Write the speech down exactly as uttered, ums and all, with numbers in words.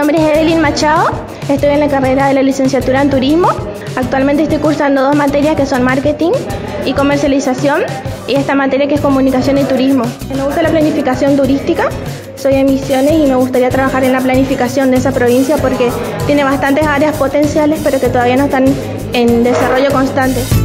nombre es Evelyn Machado, estoy en la carrera de la licenciatura en turismo. Actualmente estoy cursando dos materias que son marketing y comercialización y esta materia que es comunicación y turismo. Me gusta la planificación turística, soy de Misiones y me gustaría trabajar en la planificación de esa provincia porque tiene bastantes áreas potenciales pero que todavía no están en desarrollo constante.